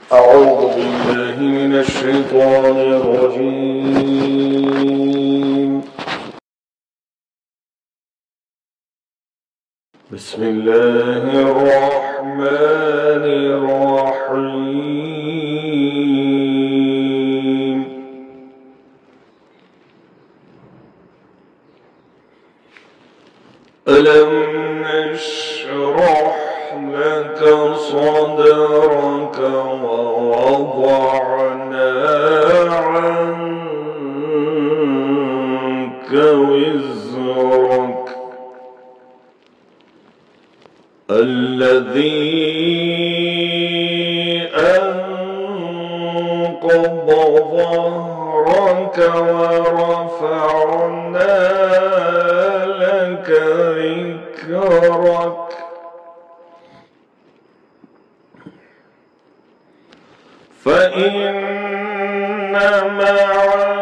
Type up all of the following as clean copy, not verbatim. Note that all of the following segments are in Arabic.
أعوذ بالله من الشيطان الرجيم. بسم الله الرحمن الرحيم. ألم نشرح لك صدرك ووضعنا عنك وزرك الذي أنقض ظهرك ورفعنا لك ذكرك فإن مع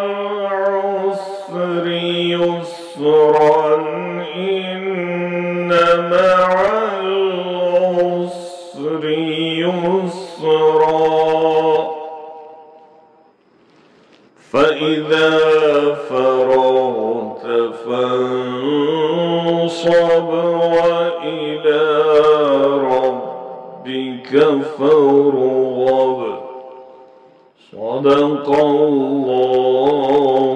العسر يسرا إن مع العسر يسرا فإذا فرغت فانصب وإلى ربك فارغب. صدق الله